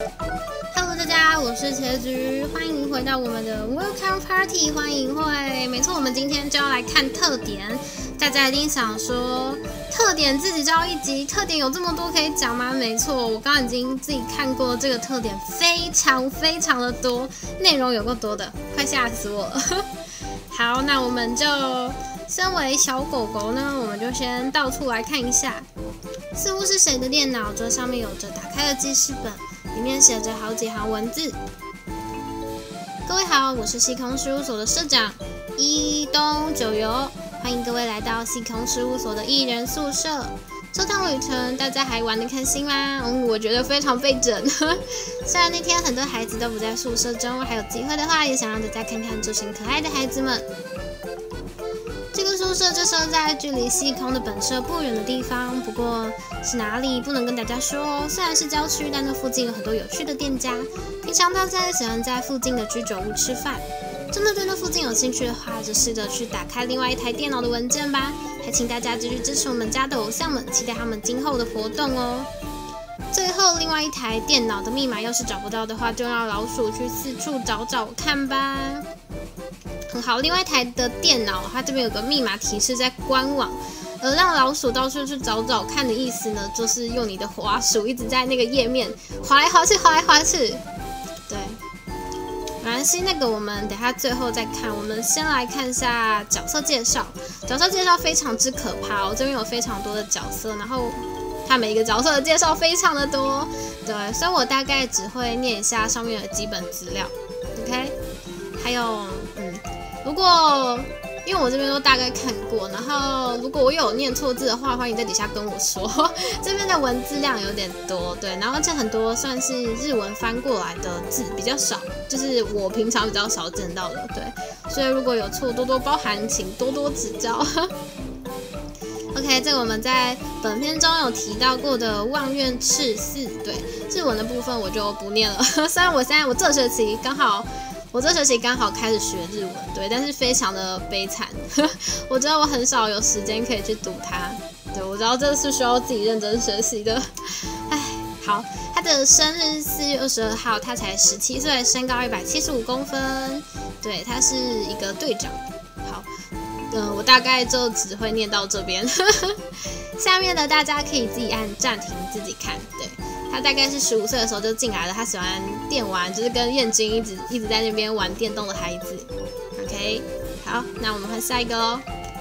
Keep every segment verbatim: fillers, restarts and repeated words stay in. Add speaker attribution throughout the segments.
Speaker 1: Hello， 大家，我是茄橘，欢迎回到我们的 Welcome Party 欢迎会。没错，我们今天就要来看特点。大家一定想说，特点自己就要一集，特点有这么多可以讲吗？没错，我刚刚已经自己看过这个特点，非常非常的多，内容有够多的，快吓死我了。好，那我们就身为小狗狗呢，我们就先到处来看一下。似乎是谁的电脑桌上面有着打开的记事本，里面写着好几行文字。各位好，我是细空事务所的社长伊东九游，欢迎各位来到细空事务所的艺人宿舍。这趟旅程大家还玩得开心吗？嗯，我觉得非常被整。虽然那天很多孩子都不在宿舍中，还有机会的话，也想让大家看看这群可爱的孩子们。这个宿舍就设在距离细空的本社不远的地方，不过是哪里不能跟大家说哦。虽然是郊区，但那附近有很多有趣的店家，平常大家喜欢在附近的居酒屋吃饭。真的对那附近有兴趣的话，就试着去打开另外一台电脑的文件吧。还请大家继续支持我们家的偶像们，期待他们今后的活动哦。最后，另外一台电脑的密码要是找不到的话，就让老鼠去四处找找看吧。很好，另外一台的电脑，它这边有个密码提示在官网，而让老鼠到处去找找看的意思呢，就是用你的滑鼠一直在那个页面滑来滑去，滑来滑去。对，没关系，那个我们等下最后再看。我们先来看一下角色介绍，角色介绍非常之可怕哦，这边有非常多的角色，然后它每一个角色的介绍非常的多，对，所以我大概只会念一下上面的基本资料 ，OK？ 还有，嗯。如果因为我这边都大概看过，然后如果我有念错字的话，欢迎在底下跟我说。这边的文字量有点多，对，然后这很多算是日文翻过来的字比较少，就是我平常比较少见到的，对，所以如果有错多多包涵，请多多指教。OK， 这个我们在本片中有提到过的望院赤四，对，日文的部分我就不念了。虽然我现在我这学期刚好。我这学期刚好开始学日文，对，但是非常的悲惨，我觉得我很少有时间可以去读它，对，我知道这是需要自己认真学习的，唉，好，他的生日四月二十二号，他才十七岁，身高一百七十五公分，对，他是一个队长，好，嗯、呃，我大概就只会念到这边，下面的大家可以自己按暂停自己看，对。他大概是十五岁的时候就进来了，他喜欢电玩，就是跟燕君一直一直在那边玩电动的孩子。OK， 好，那我们换下一个喽。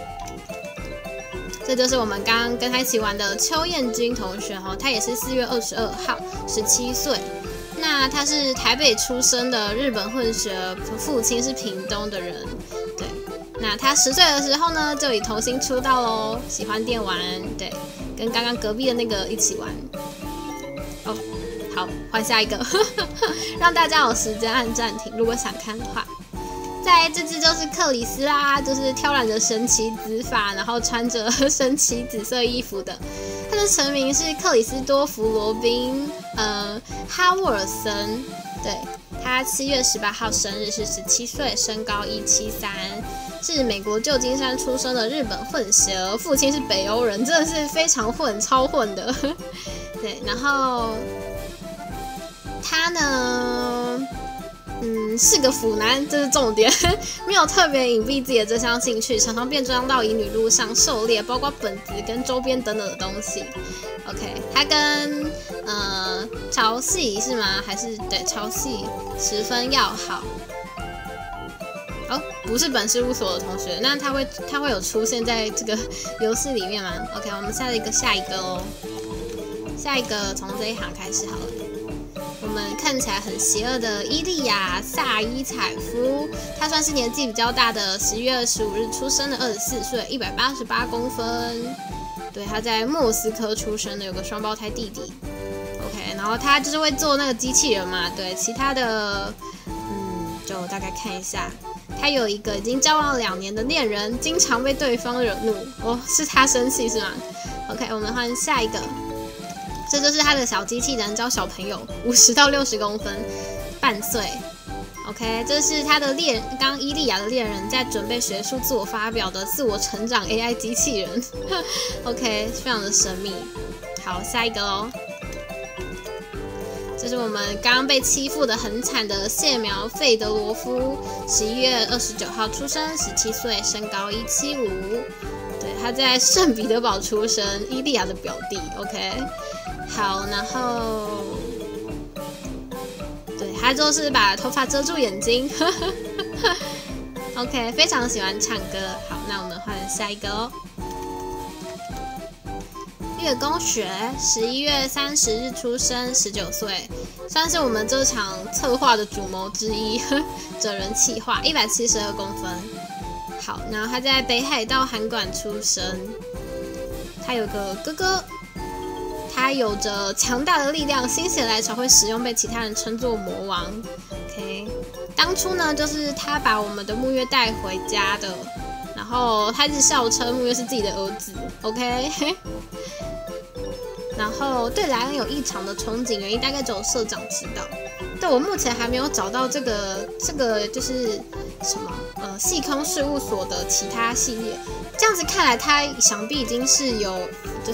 Speaker 1: 这就是我们刚刚跟他一起玩的邱燕君同学哈，他也是四月二十二号，十七岁。那他是台北出生的日本混血，父亲是屏东的人。对，那他十岁的时候呢，就以童星出道喽，喜欢电玩，对，跟刚刚隔壁的那个一起玩。哦，好，换下一个，让大家有时间按暂停，如果想看的话。再来这只就是克里斯啦，就是挑染着神奇紫发，然后穿着神奇紫色衣服的。他的成名是克里斯多弗罗宾，呃，哈沃尔森。对，他七月十八号生日，是十七岁，身高一七三，是美国旧金山出生的日本混血儿，父亲是北欧人，真的是非常混，超混的。对，然后他呢，嗯，是个腐男，这是重点，没有特别隐蔽自己的这项兴趣，常常变装到乙女路上狩猎，包括本子跟周边等等的东西。OK， 他跟呃潮汐是吗？还是对潮汐十分要好。哦，不是本事务所的同学，那他会他会有出现在这个游戏里面吗 ？OK， 我们下一个下一个哦。下一个从这一行开始好了。我们看起来很邪恶的伊利亚萨伊采夫，他算是年纪比较大的，十月二十五日出生的，二十四岁，一百八十八公分。对，他在莫斯科出生的，有个双胞胎弟弟。OK， 然后他就是会做那个机器人嘛，对，其他的，嗯，就大概看一下。他有一个已经交往了两年的恋人，经常被对方惹怒。哦，是他生气是吗 ？OK， 我们换下一个。这就是他的小机器人，教小朋友，五十到六十公分，半岁。OK， 这是他的猎，刚伊利亚的猎人在准备学术自我发表的自我成长 A I 机器人。OK， 非常的神秘。好，下一个喽。这就是我们刚刚被欺负的很惨的谢苗费德罗夫，十一月二十九号出生，十七岁，身高一七五。对，他在圣彼得堡出生，伊利亚的表弟。OK， 好，然后对他就是把头发遮住眼睛。OK， 非常喜欢唱歌。好，那我们换下一个哦。月宫学，十一月三十日出生，十九岁，算是我们这场策划的主谋之一，整人企划，一百七十二公分。好，然后他在北海道函馆出生，他有个哥哥，他有着强大的力量，心血来潮会使用，被其他人称作魔王。OK。当初呢，就是他把我们的木月带回家的，然后他一直笑称木月是自己的儿子 ，OK 。然后对莱恩有异常的憧憬，原因大概只有社长知道。对我目前还没有找到这个这个就是什么呃细空事务所的其他系列，这样子看来，他想必已经是有就是。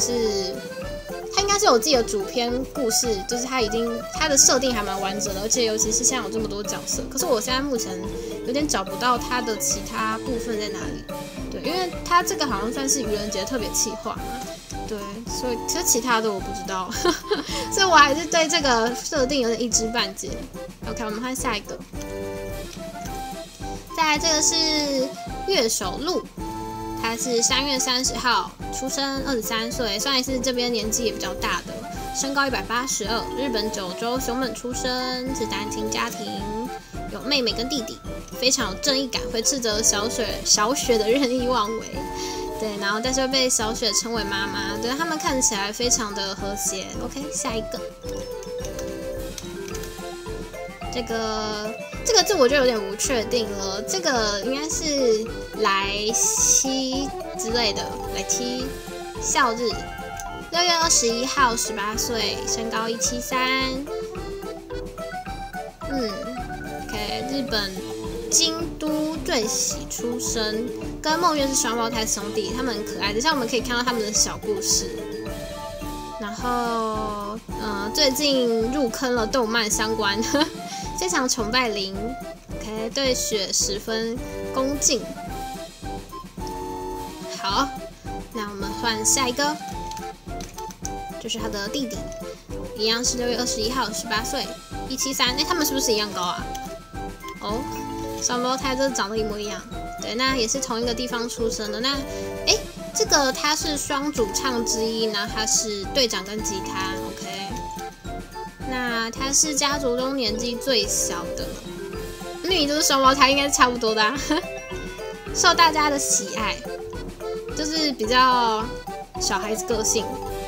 Speaker 1: 他应该是有自己的主篇故事，就是他已经他的设定还蛮完整的，而且尤其是现在有这么多角色。可是我现在目前有点找不到他的其他部分在哪里。对，因为他这个好像算是愚人节特别企划嘛，对，所以其实其他的我不知道，所以我还是对这个设定有点一知半解。OK， 我们换下一个。再来这个是乐手鹿。他是三月三十号出生，二十三岁，算是这边年纪也比较大的，身高一百八十二，日本九州熊本出生，是单亲家庭，有妹妹跟弟弟，非常有正义感，会斥责小雪小雪的任意妄为，对，然后但是会被小雪称为妈妈，对他们看起来非常的和谐。OK， 下一个，这个。这个字我就有点不确定了，这个应该是莱七之类的，莱七孝日，六月二十一号，十八岁，身高一七三，嗯 ，OK， 日本京都最喜出生，跟梦月是双胞胎兄弟，他们很可爱的，像我们可以看到他们的小故事。然后，呃，最近入坑了动漫相关，非常崇拜零 ，OK， 对雪十分恭敬。好，那我们换下一个，就是他的弟弟，一样是六月二十一号，十八岁，一七三，哎，他们是不是一样高啊？哦，双胞胎这长得一模一样。对，那也是同一个地方出生的。那，哎。这个他是双主唱之一，然后他是队长跟吉他 ，OK。那他是家族中年纪最小的，明明就是双胞胎，应该是差不多的、啊，受大家的喜爱，就是比较小孩子个性，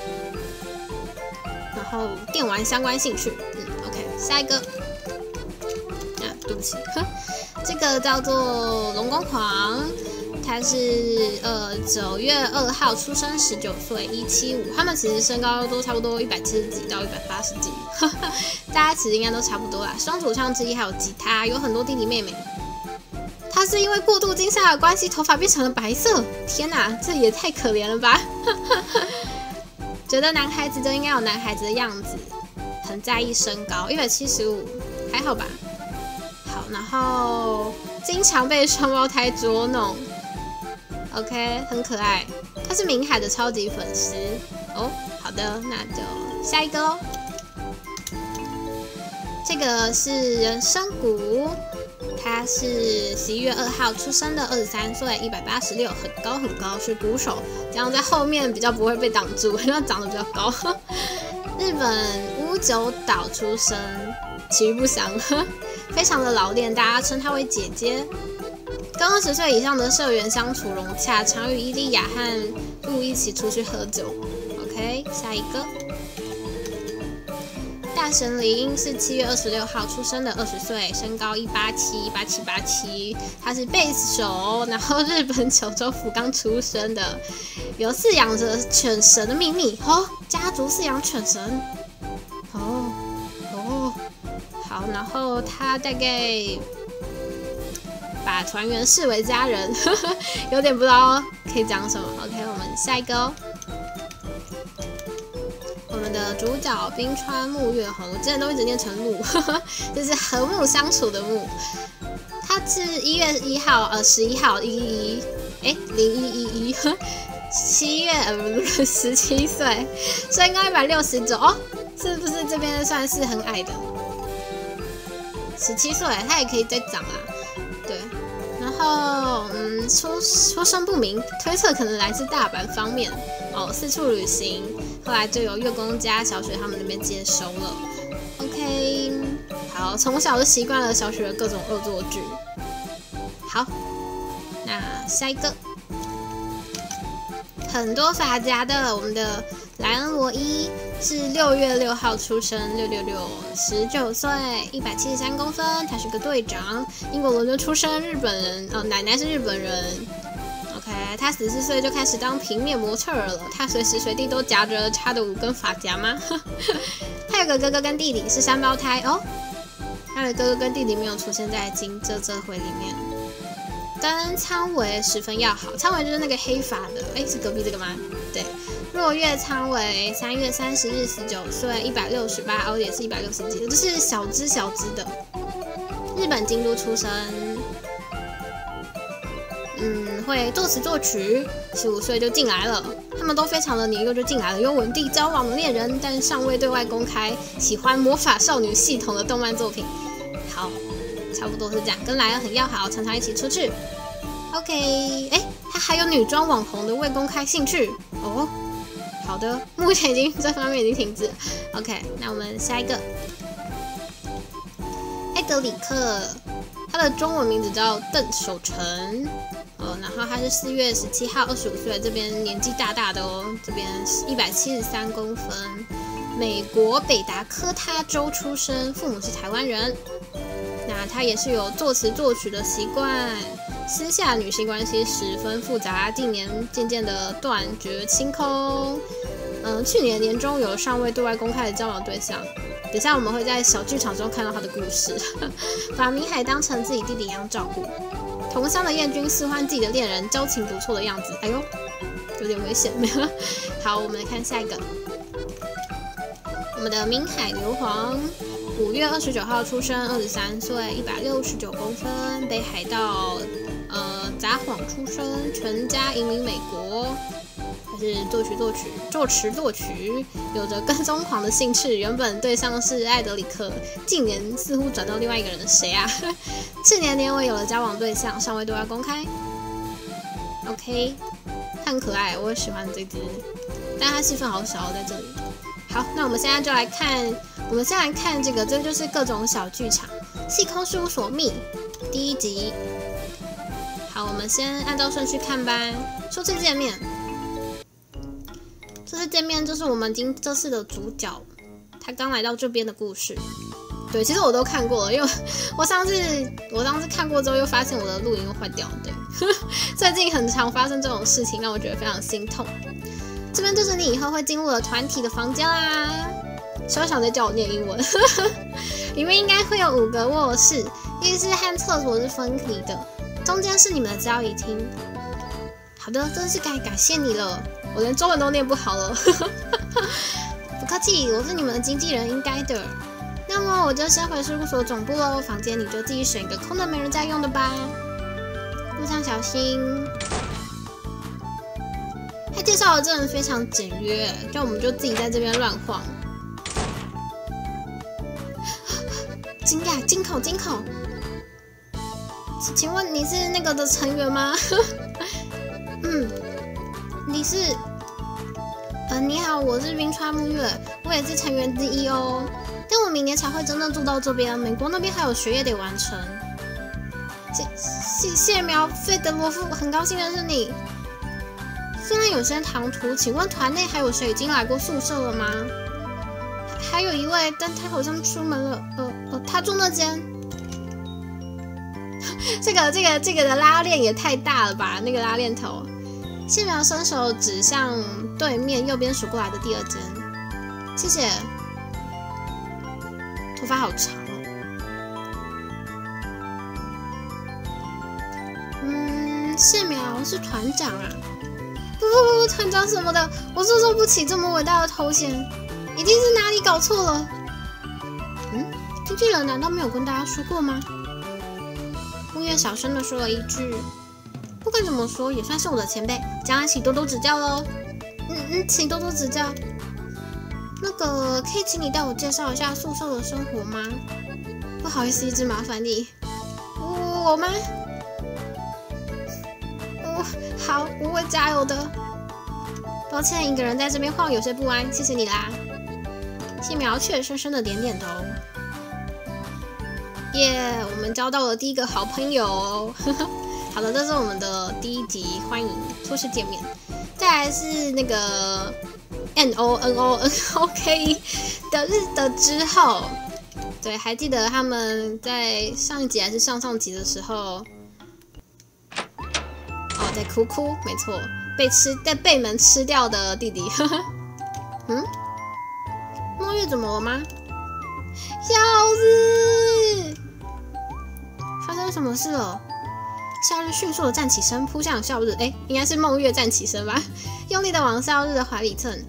Speaker 1: 然后电玩相关兴趣，嗯 ，OK。下一个，啊，对不起，这个叫做龙宫狂。他是呃九月二号出生，十九岁，一七五。他们其实身高都差不多一百七十几到一百八十几，大家其实应该都差不多啦。双主唱之一还有吉他，有很多弟弟妹妹。他是因为过度惊吓的关系，头发变成了白色。天哪，这也太可怜了吧！觉得男孩子就应该有男孩子的样子，很在意身高，一百七十五，还好吧？好，然后经常被双胞胎捉弄。OK， 很可爱，他是明海的超级粉丝哦。好的，那就下一个喽。这个是人参谷，他是十一月二号出生的，二十三岁，一百八十六，很高很高，是鼓手，这样在后面比较不会被挡住，因为长得比较高。日本屋久岛出生，其余不详，非常的老练，大家称他为姐姐。跟二十岁以上的社员相处融洽，常与伊利亚和鹿一起出去喝酒。OK， 下一个。大神林是七月二十六号出生的，二十岁，身高一八七，八七八七，他是贝斯手，然后日本九州福冈出生的，有饲养着犬神的秘密哦，家族饲养犬神。哦哦，好，然后他大概。把团员视为家人，呵呵，有点不知道可以讲什么。OK， 我们下一个哦。我们的主角冰川木月红，我之前都一直念成木，就是和睦相处的睦。他是一月一号，呃，十一号一一，哎，零一一一，七月呃不是十七岁，身高一百六十九哦，是不是这边算是很矮的？十七岁，他也可以再长啦，对。然后，嗯，出出身不明，推测可能来自大阪方面哦，四处旅行，后来就有月宫家小学他们那边接收了。OK， 好，从小就习惯了小学的各种恶作剧。好，那下一个，很多发夹的，我们的莱恩罗伊是六月六号出生，六六六，十九岁，一百七十三公分，他是个队长，英国伦敦出生，日本人，哦，奶奶是日本人。OK， 他十四岁就开始当平面模特了，他随时随地都夹着他的五根发夹吗？他有个哥哥跟弟弟是三胞胎哦，他的哥哥跟弟弟没有出现在金这这回里面。跟仓唯十分要好，仓唯就是那个黑发的，哎，是隔壁这个吗？对，若月仓唯，三月三十日，十九岁，一百六十八，哦，也是一百六十几，就是小只小只的，日本京都出生，嗯，会作词作曲，十五岁就进来了，他们都非常的年幼就进来了，有稳定交往的恋人，但尚未对外公开，喜欢魔法少女系统的动漫作品，好。差不多是这样，跟莱恩很要好，常常一起出去。OK， 哎，他还有女装网红的未公开兴趣哦。好的，目前已经这方面已经停止了。OK， 那我们下一个，艾德里克，他的中文名字叫邓守成，呃，然后他是四月十七号，二十五岁，这边年纪大大的哦，这边一百七十三公分，美国北达科他州出生，父母是台湾人。那他也是有作词作曲的习惯，私下女性关系十分复杂，近年渐渐的断绝清空。嗯、呃，去年年中有尚未对外公开的交往对象，等一下我们会在小剧场中看到他的故事。把明海当成自己弟弟一样照顾。同乡的彦君似欢自己的恋人，交情不错的样子。哎呦，有点危险。好，我们来看下一个，我们的明海硫磺。五月二十九号出生，二十三岁，一百六十九公分，北海道呃札幌出生，全家移民美国。他是作曲作曲作词作曲，有着跟踪狂的兴趣。原本对象是艾德里克，近年似乎转到另外一个人，谁啊？去年年尾有了交往对象，尚未对外公开。OK， 他很可爱，我也喜欢这只，但他戏份好少在这里。好，那我们现在就来看，我们先来看这个，这就是各种小剧场，《细空事务所密》第一集。好，我们先按照顺序看吧。初次见面，这次见面就是我们今这次的主角，他刚来到这边的故事。对，其实我都看过了，因为我上次我当时看过之后，又发现我的录音又坏掉了。对，最近很常发生这种事情，让我觉得非常心痛。这边就是你以后会进入了团体的房间啦。小小在叫我念英文，里面应该会有五个卧室，浴室和厕所是分离的，中间是你们的交易厅。好的，真是该感谢你了，我连中文都念不好了。不客气，我是你们的经纪人，应该的。那么我就先回事务所总部喽，房间你就自己选一个空的没人在用的吧。路上小心。他介绍的真的非常简约，就我们就自己在这边乱晃。惊讶，惊恐，惊恐！请问你是那个的成员吗？嗯，你是？呃，你好，我是冰川木月，我也是成员之一哦。但我明年才会真正住到这边，美国那边还有学业得完成。谢谢谢苗费德罗夫，很高兴认识你。虽然有些唐突，请问团内还有谁已经来过宿舍了吗？还有一位，但他好像出门了。呃呃，他住那间。这个这个这个的拉链也太大了吧？那个拉链头。谢苗伸手指向对面右边数过来的第二间。谢谢。头发好长哦。嗯，谢苗是团长啊。不不不，团长什么的，我受受不起这么伟大的头衔。 一定是哪里搞错了。嗯，经纪人难道没有跟大家说过吗？木月小声的说了一句：“不管怎么说，也算是我的前辈，将来请多多指教喽。”嗯嗯，请多多指教。那个，可以请你带我介绍一下宿舍的生活吗？不好意思，一直麻烦你。我吗？我好，我会加油的。抱歉，一个人在这边晃有些不安，谢谢你啦。细苗却深深的点点头。耶、yeah, ，我们交到了第一个好朋友。好的，这是我们的第一集，欢迎初次见面。再来是那个 N O N O N O K 的日的之后，对，还记得他们在上一集还是上上集的时候，哦，在哭哭，没错，被吃被被门吃掉的弟弟。嗯，梦月怎么了吗？小子，发生什么事了？夏日迅速的站起身，扑向夏日。哎，应该是梦月站起身吧，用力的往夏日的怀里蹭。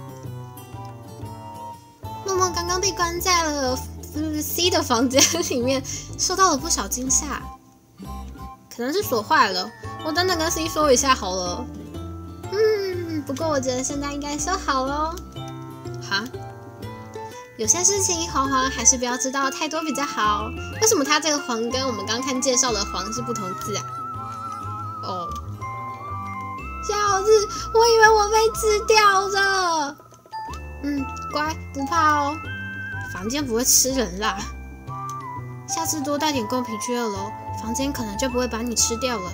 Speaker 1: 梦梦刚刚被关在了 C 的房间里面，受到了不少惊吓，可能是锁坏了。我等等跟 C 说一下好了。嗯，不过我觉得现在应该修好咯。哈？有些事情黄黄还是不要知道太多比较好。为什么它这个黄跟我们刚看介绍的黄是不同字啊？哦，小子，我以为我被吃掉了。嗯，乖，不怕哦。房间不会吃人啦。下次多带点贡品去二楼，房间可能就不会把你吃掉了。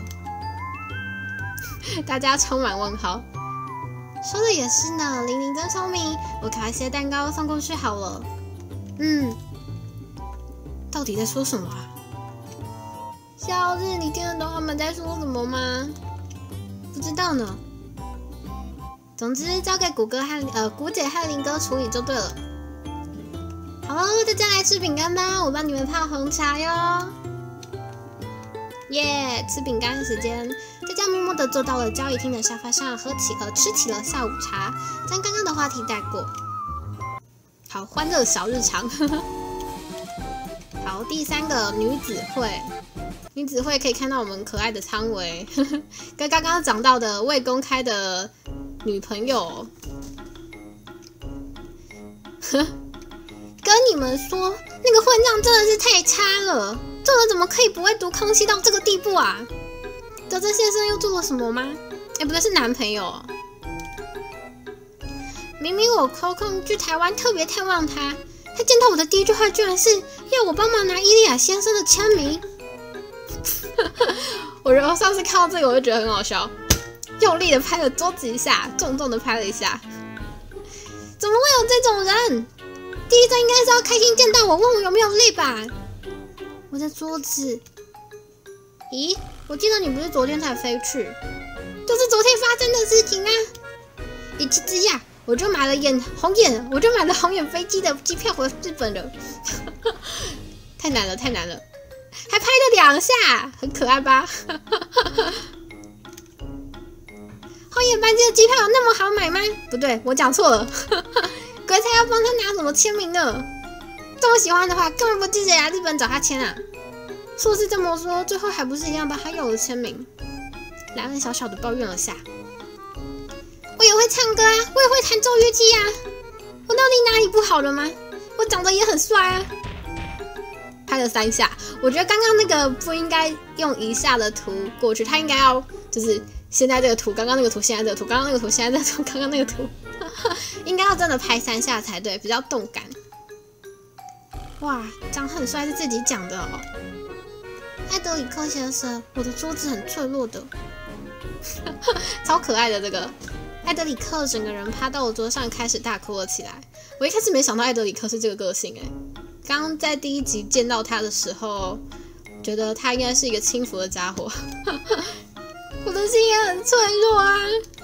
Speaker 1: 大家充满问号。说的也是呢，玲玲真聪明，我烤一些蛋糕送过去好了。嗯，到底在说什么啊？小日，你听得懂他们在说什么吗？不知道呢。总之，交给谷哥和呃谷姐和林哥处理就对了。好喽，大家来吃饼干吧，我帮你们泡红茶哟。耶、yeah, 吃饼干时间，大家默默地坐到了交易厅的沙发上，喝起呃吃起了下午茶，将刚刚的话题带过。好欢乐小日常。好，第三个女子会，女子会可以看到我们可爱的汤唯，跟刚刚讲到的未公开的女朋友。跟你们说，那个混账真的是太差了。这人怎么可以不会读空气到这个地步啊？德泽先生又做了什么吗？哎，不对，是男朋友。明明我抽空去台湾特别探望他，他见到我的第一句话居然是要我帮忙拿伊利亚先生的签名。我我上次看到这个我就觉得很好笑，用力的拍了桌子一下，重重的拍了一下。怎么会有这种人？第一站应该是要开心见到我，问我有没有累吧？我的桌子，咦？我记得你不是昨天才飞去，就是昨天发生的事情啊！一气之下，我就买了眼红眼，我就买了红眼飞机的机票回日本了。太难了，太难了，还拍了两下，很可爱吧？红眼班机的机票有那么好买吗？不对，我讲错了。鬼才要帮他拿什么签名呢？这么喜欢的话，根本不记得来日本找他签啊！说是这么说，最后还不是一样帮他要了签名？莱恩小小的抱怨了下。我也会唱歌啊，我也会弹奏乐器啊，我到底哪里不好了吗？我长得也很帅啊！拍了三下，我觉得刚刚那个不应该用一下的图过去，他应该要就是现在这个图，刚刚那个图，现在这个图，刚刚那个图，现在这个图，刚刚那个图，应该要真的拍三下才对，比较动感。哇，长很帅是自己讲的哦。艾德里克先生，我的桌子很脆弱的，超可爱的这个。艾德里克整个人趴到我桌上，开始大哭了起来。我一开始没想到艾德里克是这个个性哎，刚刚在第一集见到他的时候，觉得他应该是一个轻浮的家伙。我的心也很脆弱啊。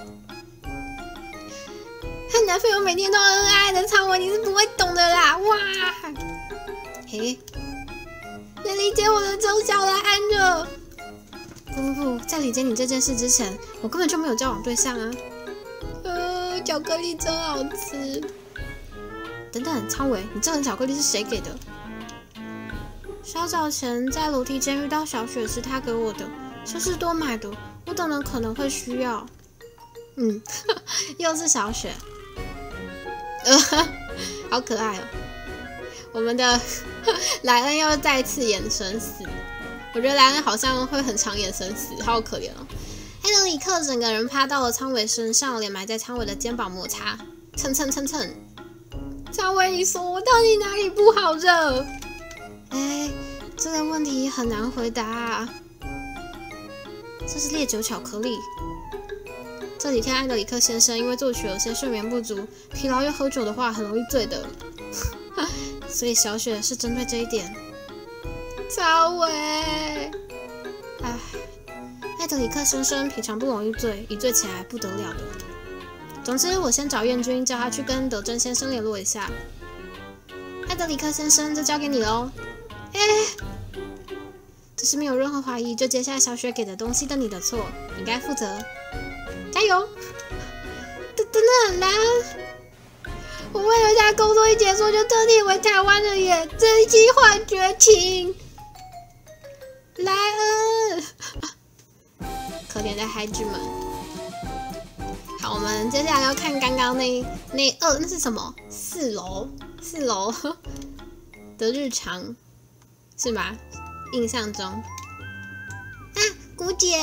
Speaker 1: 和男朋友每天都恩爱的苍文，你是不会懂的啦！哇，嘿，能理解我的周小来安热。不不不，在理解你这件事之前，我根本就没有交往对象啊。呃，巧克力真好吃。 等等，仓尾，你这盒巧克力是谁给的？稍早前在楼梯间遇到小雪是她给我的，修士多买的，我等人可能会需要。嗯，又是小雪，呃，好可爱哦。我们的莱恩又再次演生死，我觉得莱恩好像会很常演生死，好可怜哦。艾德里克整个人趴到了仓尾身上，脸埋在仓尾的肩膀摩擦，蹭蹭蹭蹭。仓尾，你说我到底哪里不好惹？哎，这个问题很难回答啊。这是烈酒巧克力。这几天艾德里克先生因为作曲有些睡眠不足，疲劳又喝酒的话很容易醉的，所以小雪是针对这一点。仓尾，哎。艾德里克先生平常不容易醉，一醉起来不得了的。总之，我先找燕君，叫他去跟德珍先生联络一下。艾德里克先生，就交给你喽。哎，这是没有任何怀疑就接下小雪给的东西的你的错，你该负责。加油！等等等，莱恩，我为了他工作一结束就特地回台湾了耶，真心换绝情。莱恩。可怜的孩子们，好，我们接下来要看刚刚那那二那是什么？四楼四楼的日常是吗？印象中啊，姑姐，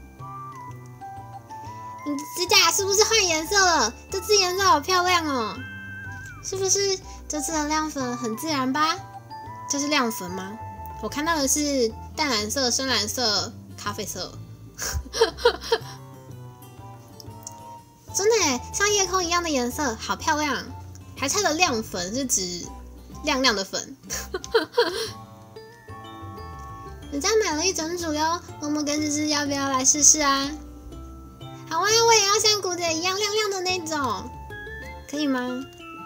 Speaker 1: 你的指甲是不是换颜色了？这次颜色好漂亮哦，是不是这次的亮粉很自然吧？这是亮粉吗？我看到的是淡蓝色、深蓝色、咖啡色。真的耶，像夜空一样的颜色，好漂亮！还差的亮粉是指亮亮的粉。人家买了一整组哟，默默跟芝芝要不要来试试啊？好啊，我也要像姑姐一样亮亮的那种，可以吗？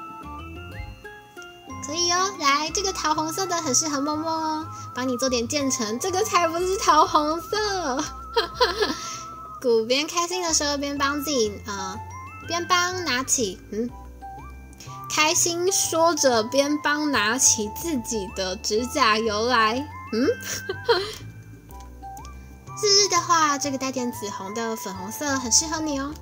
Speaker 1: 可以哦，来，这个桃红色的很适合默默哦，帮你做点渐层，这个才不是桃红色。古边开心的时候边帮自己呃边帮拿起嗯，开心说着边帮拿起自己的指甲油来嗯，日日的话，这个带点紫红的粉红色很适合你哦。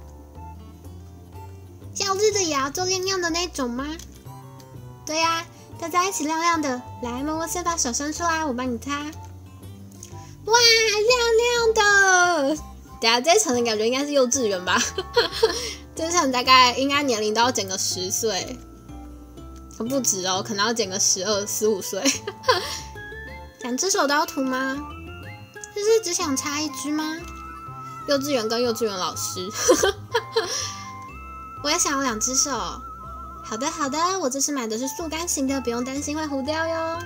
Speaker 1: 像日的也要做亮亮的那种吗？对呀、啊，大家一起亮亮的，来，默默先把手伸出来，我帮你擦。哇，亮亮的！等下这一层的感觉应该是幼稚园吧？这一层大概应该年龄都要减个十岁，不止哦，可能要减个十二、十五岁。两只手都要涂吗？就是只想擦一只吗？幼稚园跟幼稚园老师，我也想要两只手。好的好的，我这次买的是速干型的，不用担心会糊掉哟。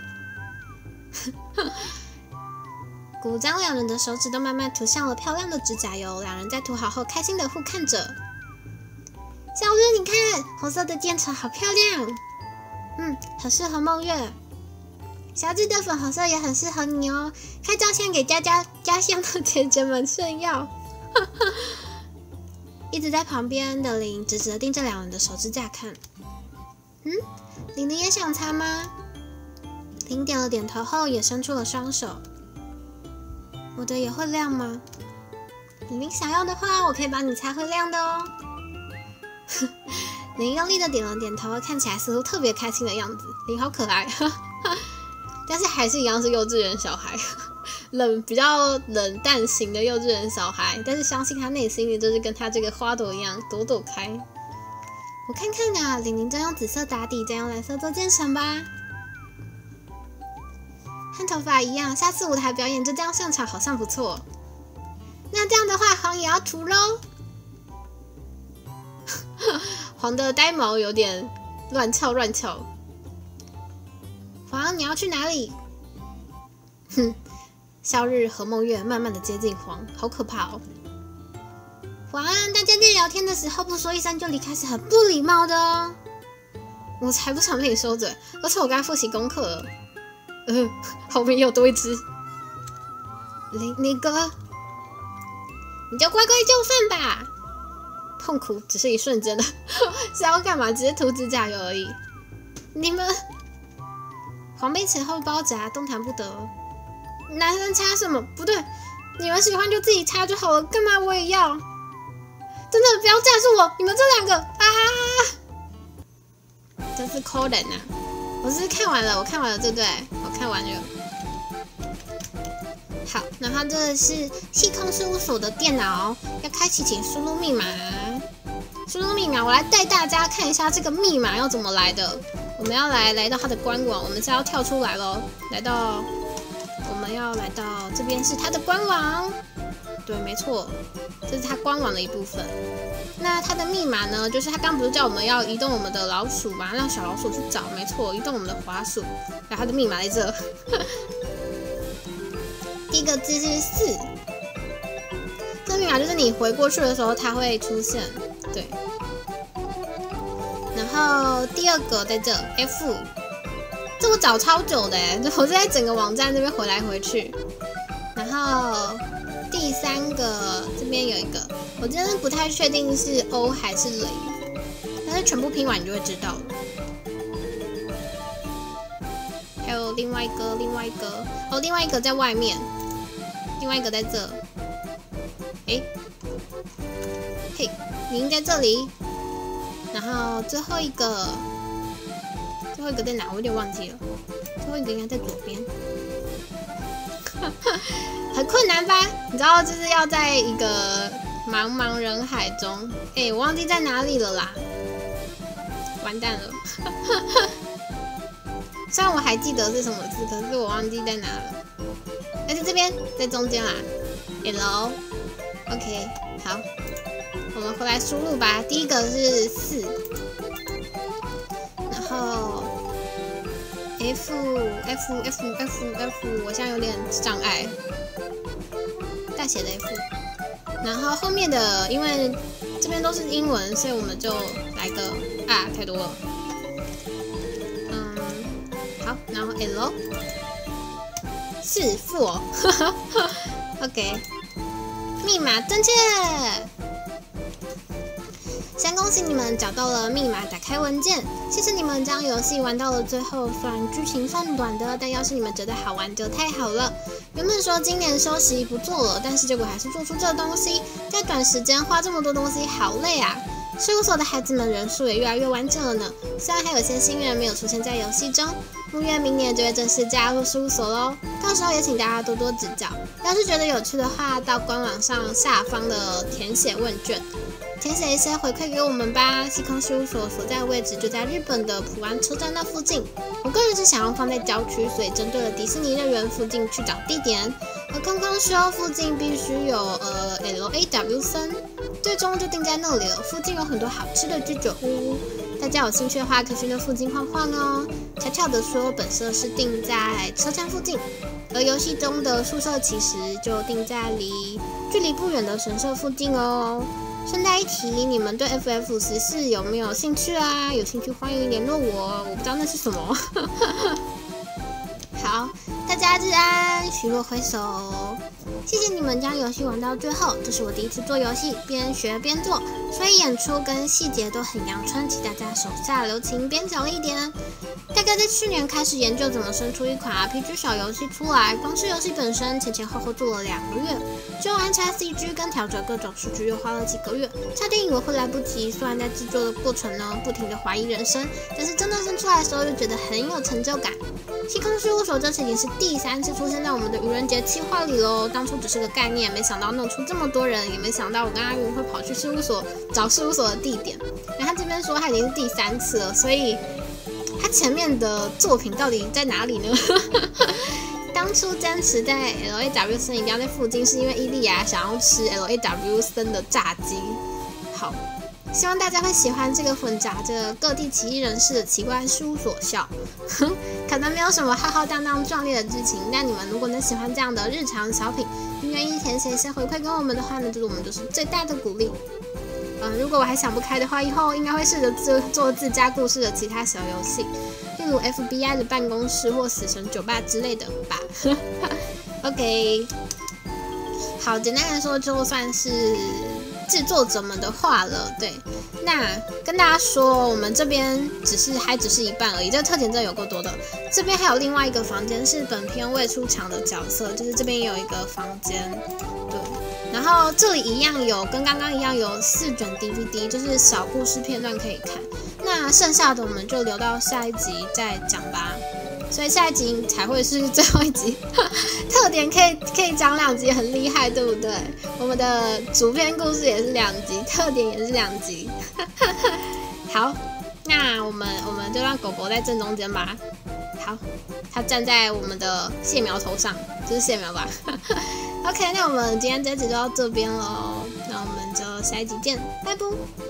Speaker 1: 古张两人的手指都慢慢涂上了漂亮的指甲油，两人在涂好后开心的互看着。小日，你看，红色的渐层好漂亮，嗯，很适合梦月。小智的粉红色也很适合你哦，拍照片给家家家乡的姐姐们炫耀。一直在旁边的林直直的盯着两人的手指甲看。嗯，玲玲也想擦吗？林点了点头后也伸出了双手。我的也会亮吗？玲玲想要的话，我可以帮你擦会亮的哦。林用力的点了点头，看起来似乎特别开心的样子。林好可爱，但是还是一样是幼稚园小孩，冷比较冷淡型的幼稚园小孩。但是相信他内心里就是跟他这个花朵一样朵朵开。我看看啊，玲玲再用紫色打底，再用蓝色做渐层吧。和头发一样，下次舞台表演就这样上场，好像不错。那这样的话，黄也要涂喽。黄的呆毛有点乱翘乱翘。黄，你要去哪里？哼，夏日和梦月慢慢的接近黄，好可怕哦。黄，大家在聊天的时候不说一声就离开是很不礼貌的哦。我才不想被你收嘴，而且我该复习功课了。呃，后面又多一只。林林哥，你就乖乖就范吧。痛苦只是一瞬间的，是要干嘛？只是涂指甲油而已。 你们黄杯前后包夹，动弹不得。男生插什么？不对，你们喜欢就自己插就好了，干嘛我也要？真的不要架住我！你们这两个啊！真是抠人啊！我是看完了，我看完了，对不对？我看完了。好，然后这是细空事务所的电脑，要开启请输入密码。输入密码，我来带大家看一下这个密码要怎么来的。我们要来来到它的官网，我们是要跳出来咯，来到我们要来到这边是它的官网，对，没错，这是它官网的一部分。那它的密码呢，就是它刚不是叫我们要移动我们的老鼠嘛，让小老鼠去找，没错，移动我们的滑鼠，然后它的密码在这。第一个字是四，这密码就是你回过去的时候它会出现，对。然后第二个在这 F， 这我找超久的哎，我是在整个网站这边回来回去。然后第三个这边有一个，我真的不太确定是 O 还是雷，但是全部拼完你就会知道了。还有另外一个，另外一个哦，另外一个在外面，另外一个在这。诶，嘿，你应在这里。然后最后一个，最后一个在哪？我有点忘记了。最后一个应该在左边。很困难吧？你知道，就是要在一个茫茫人海中，哎、欸，我忘记在哪里了啦，完蛋了。虽然我还记得是什么字，可是我忘记在哪了。哎，在这边，在中间啦。L，OK， 好，我们回来输入吧。第一个是四，然后。F F F F F， 我现在有点障碍，大写的 F， 然后后面的因为这边都是英文，所以我们就来个啊，太多了，嗯，好，然后 L 是负哦，OK， 密码正确。先恭喜你们找到了密码，打开文件。谢谢你们将游戏玩到了最后，虽然剧情算短的，但要是你们觉得好玩就太好了。原本说今年休息不做了，但是结果还是做出这东西，在短时间花这么多东西，好累啊！事务所的孩子们人数也越来越完整了呢，虽然还有些新人没有出现在游戏中。木月明年就会正式加入事务所咯，到时候也请大家多多指教。要是觉得有趣的话，到官网上下方的填写问卷，填写一些回馈给我们吧。细空事务所所在的位置就在日本的浦安车站那附近。我个人是想要放在郊区，所以针对了迪士尼乐园附近去找地点。而空空修附近必须有呃 L A W 森，最终就定在那里了。附近有很多好吃的居酒屋。大家有兴趣的话，可以去那附近晃晃哦。悄悄的说，本社是定在车站附近，而游戏中的宿舍其实就定在离距离不远的神社附近哦。顺带一提，你们对 F F 十四有没有兴趣啊？有兴趣欢迎联络我，我不知道那是什么。好，大家日安，许诺挥手。谢谢你们将游戏玩到最后，这是我第一次做游戏，边学边做，所以演出跟细节都很阳春，请大家手下留情，边角一点。大概在去年开始研究怎么生出一款 R P G 小游戏出来，光是游戏本身前前后后做了两个月，就安插 C G 跟调整各种数据又花了几个月，差点以为会来不及。虽然在制作的过程呢，不停的怀疑人生，但是真的生出来的时候又觉得很有成就感。细空事务所这次已经是第三次出现在我们的愚人节企划里喽，当初只是个概念，没想到弄出这么多人，也没想到我跟阿云会跑去事务所找事务所的地点。然后他这边说他已经是第三次了，所以他前面的作品到底在哪里呢？当初坚持在 L A W 森一定要在附近，是因为伊利亚想要吃 L A W 森的炸鸡。好，希望大家会喜欢这个混杂着各地奇异人士的奇怪事务所笑。可能没有什么浩浩荡荡壮烈的剧情，但你们如果能喜欢这样的日常小品，并愿意填写一些回馈给我们的话呢，对我们就是最大的鼓励。嗯，如果我还想不开的话，以后应该会试着做做自家故事的其他小游戏，例如 F B I 的办公室或死神酒吧之类的吧。OK， 好，简单来说，就算是制作者们的话了。对，那跟大家说，我们这边只是还只是一半而已，这个特点真的有够多的。这边还有另外一个房间是本片未出场的角色，就是这边有一个房间，对。然后这里一样有跟刚刚一样有四卷 D V D， 就是小故事片段可以看。那剩下的我们就留到下一集再讲吧。所以下一集才会是最后一集，特点可以可以讲两集，很厉害，对不对？我们的主片故事也是两集，特点也是两集。好，那我们我们就让狗狗在正中间吧。好，它站在我们的蟹苗头上，这是蟹苗吧？OK， 那我们今天这集就到这边喽，那我们就下一集见，拜拜。